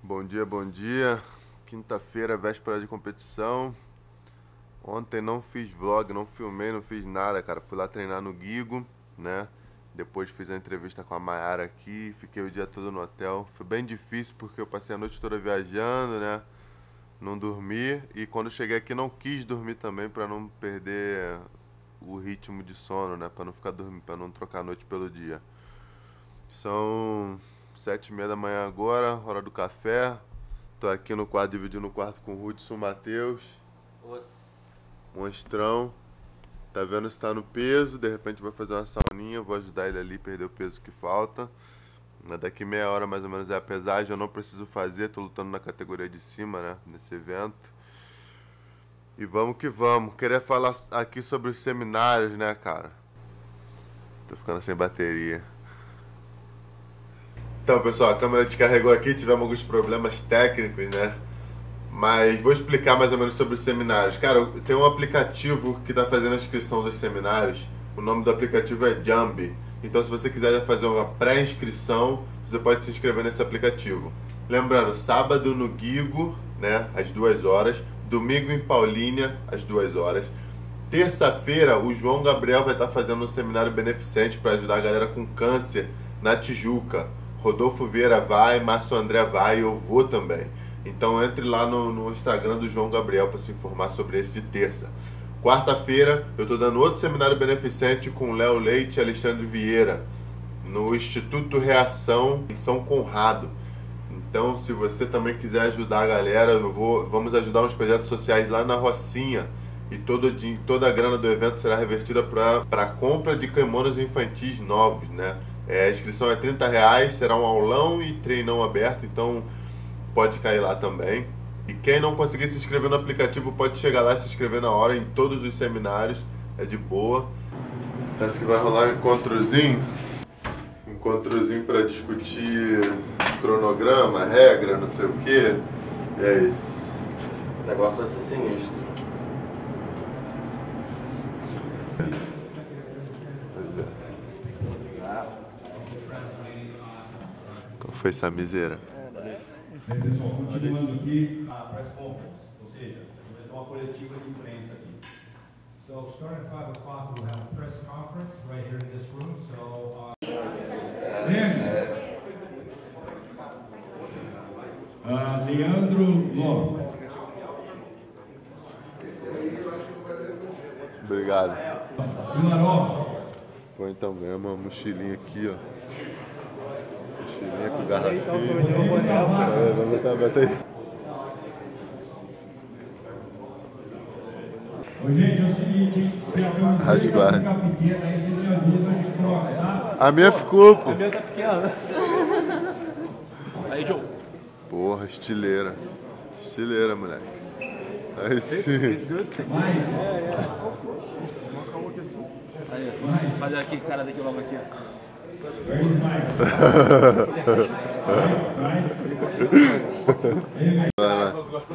Bom dia, bom dia. Quinta-feira, véspera de competição. Ontem não fiz vlog, não filmei, não fiz nada, cara. Fui lá treinar no Guigo, né? Depois fiz a entrevista com a Mayara aqui, fiquei o dia todo no hotel. Foi bem difícil porque eu passei a noite toda viajando, né? Não dormi e quando cheguei aqui não quis dormir também pra não perder o ritmo de sono, né? Pra não ficar dormindo, para não trocar a noite pelo dia. São 7h30 da manhã agora, hora do café. Tô aqui no quarto, dividindo o quarto com o Hudson Matheus. Monstrão. Tá vendo se tá no peso, de repente vai fazer uma sauninha, vou ajudar ele ali a perder o peso que falta. Daqui meia hora mais ou menos é a pesagem, eu não preciso fazer, tô lutando na categoria de cima, né, nesse evento. E vamos que vamos. Queria falar aqui sobre os seminários, né, cara. Tô ficando sem bateria. Então, pessoal, a câmera descarregou aqui, tivemos alguns problemas técnicos, né? Mas vou explicar mais ou menos sobre os seminários. Cara, tem um aplicativo que está fazendo a inscrição dos seminários. O nome do aplicativo é Jambi. Então, se você quiser já fazer uma pré-inscrição, você pode se inscrever nesse aplicativo. Lembrando, sábado no Guigo, né, às 2 horas. Domingo em Paulínia, às 2 horas. Terça-feira, o João Gabriel vai estar fazendo um seminário beneficente para ajudar a galera com câncer na Tijuca. Rodolfo Vieira vai, Márcio André vai e eu vou também. Então entre lá no Instagram do João Gabriel para se informar sobre esse de terça. Quarta-feira eu estou dando outro seminário beneficente com Léo Leite e Alexandre Vieira no Instituto Reação em São Conrado. Então se você também quiser ajudar a galera, vamos ajudar uns projetos sociais lá na Rocinha. E toda a grana do evento será revertida para a compra de kimonos infantis novos, né? A inscrição é R$30, será um aulão e treinão aberto, então pode cair lá também. E quem não conseguir se inscrever no aplicativo pode chegar lá e se inscrever na hora em todos os seminários, é de boa. Parece que vai rolar um encontrozinho para discutir cronograma, regra, não sei o que. É isso. O negócio vai ser sinistro. Qual foi essa miséria? Pessoal, continuando aqui a press conference, ou seja, a gente vai ter uma coletiva de imprensa aqui. So, starting at 5 o'clock, we'll have a press conference right here in this room. So, Leandro Lopes. Obrigado. Vilarosa. Bom, então ganhamos uma mochilinha aqui, ó. Mochilinha com garrafinha. Vamos botar a bateria. Ô, gente, é o seguinte, se a camiseta ficar pequena, aí você me avisa, a gente troca, tá? A minha ficou, pô. A minha tá pequena. Aí, Joe. Porra, estileira. Estileira, moleque. Aí sim. It's good? Aí, faz aqui, cara, daqui logo aqui, ó. Vai lá.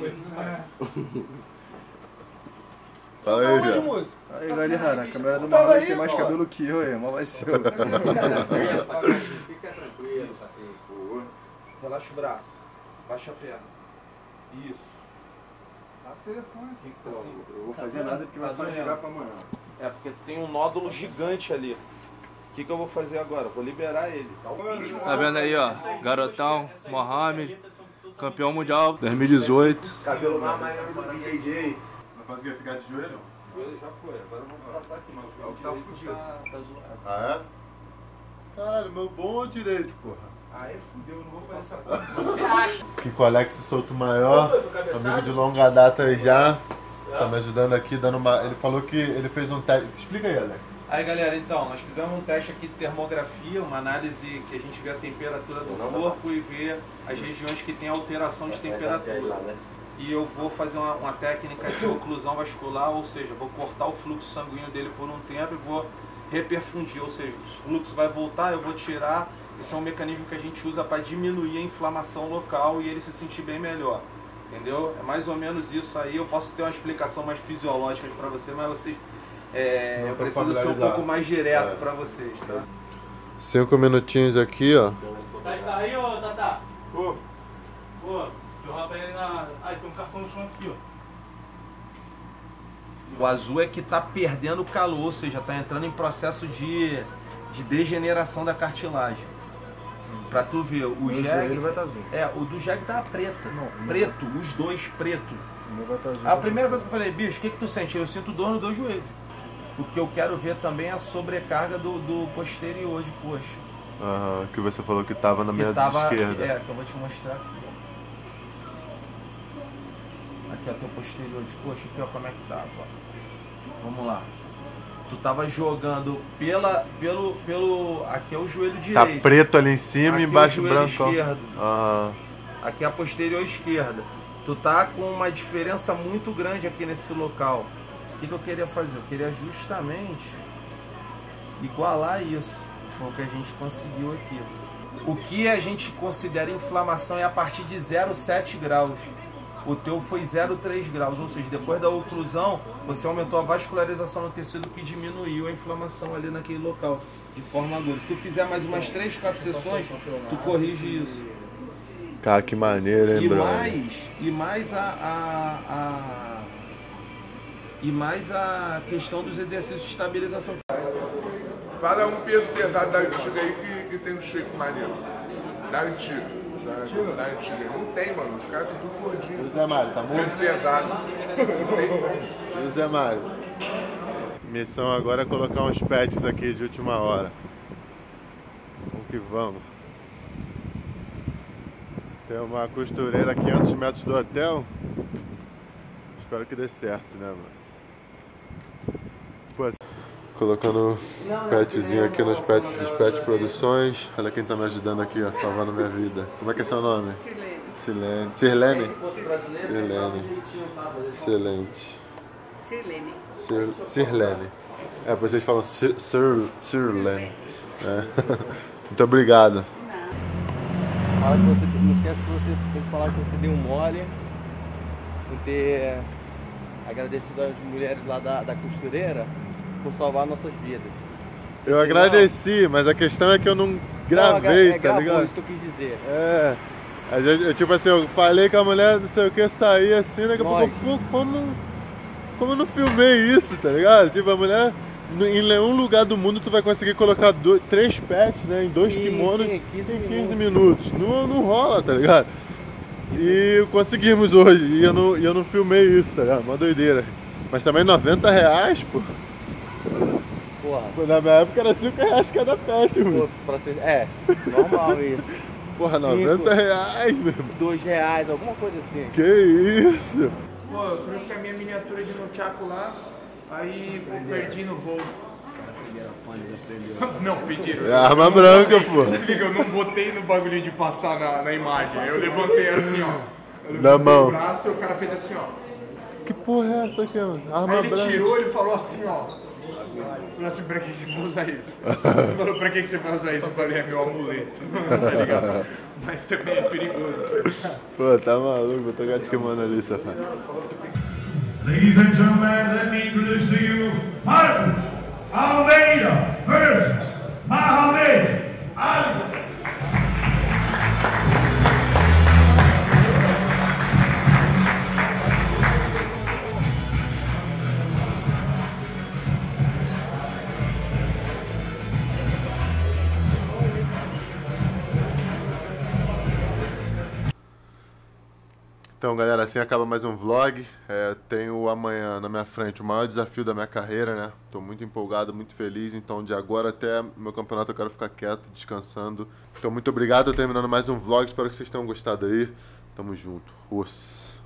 Fala aí, Jean. Aí, galera, a câmera do Marlon tem mais cabelo que eu, mas vai ser. Fica tranquilo, paciente. Relaxa o braço. Baixa a perna. Isso. Tá o telefone aqui, pô. Assim, Eu vou fazer nada porque vai fadigar pra amanhã. É, porque tu tem um nódulo gigante ali. O que eu vou fazer agora? Vou liberar ele. Tá vendo aí, ó? Garotão, Mohamed, campeão mundial 2018. Cabelo mais maior do que JJ. Vai conseguir ficar de joelho? O joelho já foi, agora eu vou passar aqui, mas o joelho Tá direito fudido. tá zoado. Ah, é? Caralho, meu bom ou direito, porra? Aí fudeu, eu não vou fazer essa porra. Você acha? Aqui com o Alex Souto Maior, amigo de longa data aí já. Tá me ajudando aqui, dando uma... Ele falou que ele fez um teste... Explica aí, Alex. Aí galera, então, nós fizemos um teste aqui de termografia, uma análise que a gente vê a temperatura do corpo e vê as regiões que tem alteração de temperatura. E eu vou fazer uma técnica de oclusão vascular, ou seja, vou cortar o fluxo sanguíneo dele por um tempo e vou reperfundir, ou seja, o fluxo vai voltar, eu vou tirar. Esse é um mecanismo que a gente usa para diminuir a inflamação local e ele se sentir bem melhor. Entendeu? É mais ou menos isso aí. Eu posso ter uma explicação mais fisiológica para você, mas vocês eu preciso ser um pouco mais direto para vocês, tá? 5 minutinhos aqui, ó. Tá aí, ô Tata? Pô, jogar pra ele na... Aí tem um cartão no chão aqui, ó. O azul é que tá perdendo calor, ou seja, tá entrando em processo de degeneração da cartilagem. Pra tu ver, o Jeg... vai estar azul. O do Jeg tá preta. Não, preto, os dois preto. O meu vai estar azul. A primeira coisa que eu falei, bicho, o que tu sente? Eu sinto dor nos dois joelhos. O que eu quero ver também é a sobrecarga do posterior de coxa. Aham, que você falou que tava na minha Tava, esquerda. que eu vou te mostrar aqui. Aqui é o teu posterior de coxa, aqui ó, como é que tava. Vamos lá. Tu tava jogando pelo... Aqui é o joelho direito. Tá preto ali em cima e embaixo é o joelho branco. esquerdo. Aham. Aqui é a posterior esquerda. Tu tá com uma diferença muito grande aqui nesse local. O que eu queria fazer? Eu queria justamente igualar isso. Foi o que a gente conseguiu aqui. O que a gente considera inflamação é a partir de 0,7 graus. O teu foi 0,3 graus, ou seja, depois da oclusão, você aumentou a vascularização no tecido que diminuiu a inflamação ali naquele local, de forma aguda. Se tu fizer mais umas 3, 4 sessões, tu corrige isso. Cara, que maneiro, hein, brother? E mais a questão dos exercícios de estabilização. Fala um peso pesado da antiga aí que tem um shape maneiro. Da antiga. Da antiga. Não tem, mano. Os caras são tudo gordinhos. O Zé Mário, tá muito Peso pesado. Não tem como. E o Zé Mário? Missão agora é colocar uns pets aqui de última hora. Vamos que vamos. Tem uma costureira a 500 metros do hotel. Espero que dê certo, né, mano? Pô, colocando petzinho aqui nos dos Pet Produções. Olha quem tá me ajudando aqui, ó, salvando minha vida. Como é que é seu nome? Sirlene. Sirlene? Sirlene. Excelente. Sirlene. Sirlene. Vocês falam Sirlene. Muito obrigado. Fala que você, não esquece que você tem que falar que você deu um mole, por ter agradecido às mulheres lá da costureira por salvar nossas vidas. Eu agradeci, mas a questão é que eu não gravei, tá ligado? Isso que eu quis dizer. Às vezes, tipo assim, eu falei com a mulher, não sei o que, saí assim, daqui a pouco, como eu não filmei isso, tá ligado? Tipo, a mulher, em nenhum lugar do mundo tu vai conseguir colocar 3 pets, né, em 2 kimonos em 15 minutos. Não rola, tá ligado? E conseguimos hoje, e eu não filmei isso, tá ligado? Uma doideira. Mas também R$90, pô. Porra. Na minha época era R$5 cada pet, mano. Normal isso. Porra, R$90, meu. R$2, alguma coisa assim. Que isso? Pô, eu trouxe a minha miniatura de nunchaku lá, aí perdi no voo. Não, pediram. É arma branca, pô. Se liga, eu não botei no bagulho de passar na imagem. Eu levantei assim, ó. Na mão. O braço e o cara fez assim, ó. Que porra é essa aqui, mano? Arma Aí ele branca. tirou, ele falou assim, ó. Falou assim, pra que você vai usar isso? Ele falou, pra que você vai usar isso? Eu falei, é meu amuleto. Tá ligado? Mas também é perigoso. Pô, tá maluco, vou tocar de kimono ali, safado. Ladies and gentlemen, let me introduce to you Marcos Almeida versus Mohamed Ali. Então, galera, assim acaba mais um vlog. Tenho amanhã na minha frente o maior desafio da minha carreira, né? Tô muito empolgado, muito feliz. Então, de agora até meu campeonato eu quero ficar quieto, descansando. Então, muito obrigado. Tô terminando mais um vlog. Espero que vocês tenham gostado aí. Tamo junto. Os.